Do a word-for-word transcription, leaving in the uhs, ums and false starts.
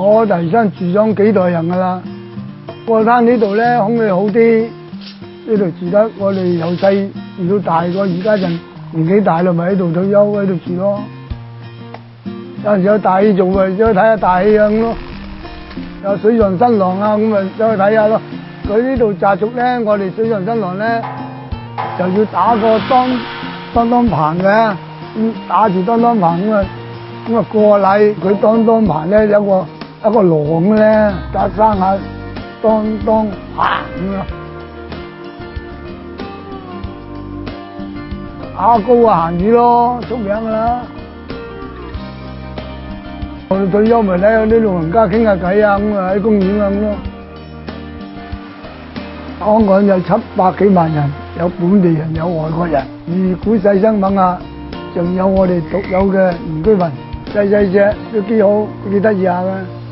我黎山住咗幾代人噶啦。過灘呢度咧空氣好啲，呢度住得我哋由細住到大個，而家就年紀大啦，咪喺度退休喺度住咯。有陣時有大戲做咪走去睇下大戲啊咁咯。有水上新郎啊咁咪走去睇下咯。佢呢度習俗咧，我哋水上新郎咧就要打個當當當棚嘅，咁打住當當棚咁啊咁啊過禮。佢當當棚咧有個一個廊咧，隔生下當當棚咁啊。打高啊閒魚咯，出名噶啦。我哋退休咪睇下啲老人家傾下偈啊，咁啊喺公園啊咁咯。香港有七百幾萬人，有本地人，有外國人。自古世生猛啊，仲有我哋獨有嘅原居民，細細隻都幾好，幾得意下嘅。